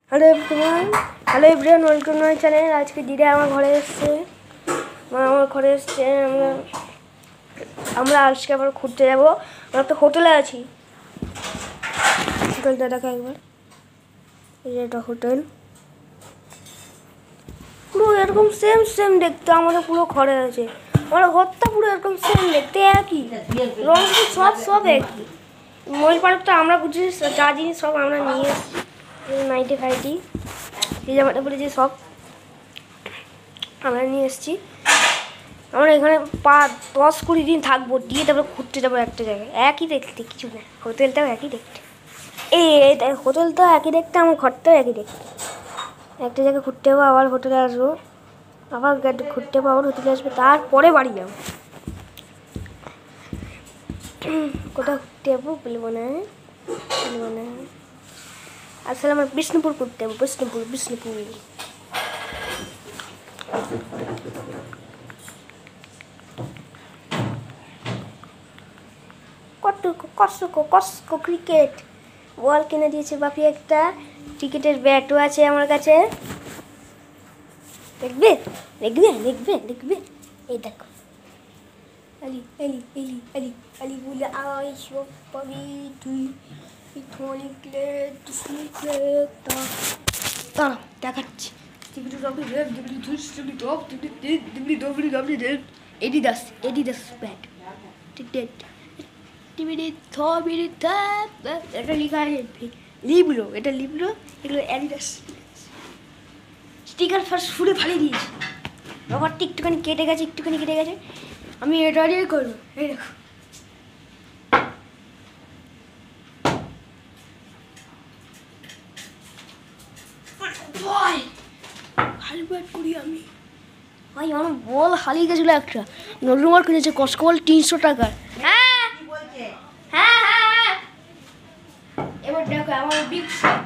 Hello everyone, welcome to my channel. আজকে দিদি আমার ঘরে এসছে, আমরা আজকে আবার ঘুরতে যাবো। আমরা তো হোটেলে আছি, হোটেলটা দেখা একবার। এই যে এটা হোটেল, পুরো এরকম সেম দেখতে আমাদের পুরো ঘরে আছে। আমার ঘরটা পুরো এরকম সেম দেখতে, একই রং সব একই। ময়ূর পার্কটা আমরা বুঝি যা জিনিস সব আমরা নিয়ে এসেছি, নাইটি ফাইটি এই জামাটা বলেছি সব আমরা নিয়ে এসেছি। আমরা এখানে 10-20 দিন থাকবো, দিয়ে তারপরে ঘুরতে যাবো একটা জায়গায়। একই দেখতে, কিছু না, হোটেলটাও একই দেখতে। এই হোটেলটাও একই দেখতে, আমার ঘরটাও একই দেখতে। একটা জায়গায় ঘুরতে যাবো, আবার হোটেলে আসবো, আবার ঘুরতে যাবো, আবার হোটেলে আসবো, তারপরে বাড়ি যাবো। কোথাও ঘুরতে যাবো বলবো না। আসলে আমার বিষ্ণুপুর ঘুরতে যাবো, বিষ্ণুপুর। কসকো ক্রিকেট বল কিনে দিয়েছে বাপি, একটা ক্রিকেটের ব্যাটও আছে আমার কাছে। দেখবে এই দেখো, আলি বলে পাবি তুই, দেখাচ্ছি। এডিদাস ব্যাট, এটা লেখা আছে লিবলো, এগুলো অ্যাডিডাস। স্টিকার ফার্স্ট ফুলে ফালিয়ে দিয়েছি, রবারটি একটুখানি কেটে গেছে, আমি এটা দিয়ে করবো। এই দেখো, আমার বল হারিয়ে গেছিল একটা, নজরুমার কিনেছে কসকো বল 300 টাকার। হ্যাঁ, এবার দেখো আমার বিগ শট।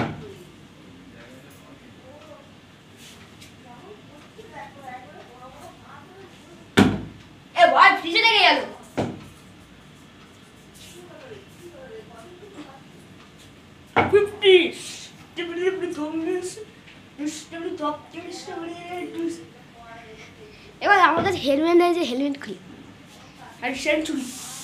এ ভাই ফ্রিজে লেগে গেল। এবার আমার কাছে হেলমেট নেই, যে হেলমেট খুলি আর সেঞ্চুরি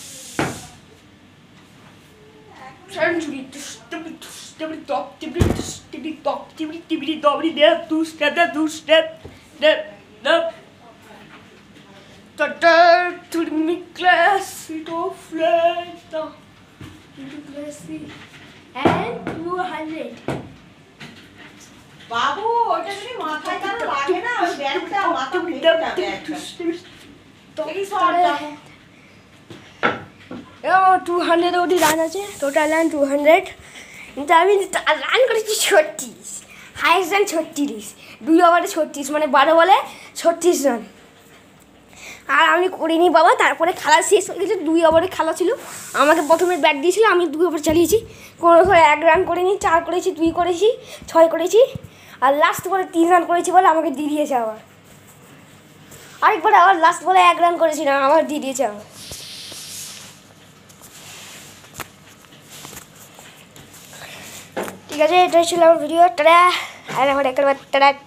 বাবু, ওটা যদি মাথায় কারো লাগে না, ওই ব্যাগটা মাথা ফেটে যাবে একদম। 200 ওটি রান আছে, টোটাল রান 200, কিন্তু আমি রান করেছি 36, হাইস্ট রান 36, 2 ওভারে 36, মানে 12 বলে 36 রান। আর আমি করিনি বাবা, তারপরে খেলা শেষ হয়ে গেছে, 2 ওভারে খেলা ছিল, আমাকে প্রথমে ব্যাট দিয়েছিল, আমি 2 ওভার চালিয়েছি, কোনো সময় 1 রান করিনি, 4 করেছি, 2 করেছি, 6 করেছি, আর লাস্ট বলে 3 রান করেছি বলে আমাকে দিয়ে দিয়েছে। আবার লাস্ট বলে 1 রান করেছি না, আমার দিয়ে দিয়েছে। ঠিক আছে, এটাই ছিল আমার ভিডিও। টাটা। আর এখন একবার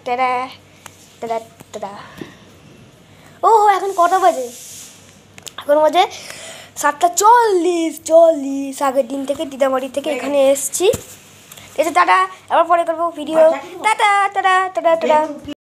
টাটা। ও এখন কটা বাজে? এখন বাজে 7:40। আগের দিন থেকে দিদাবাড়ি থেকে এখানে এসেছি। ঠিক আছে, টাটা। আবার পরে করবো ভিডিও। টাটা।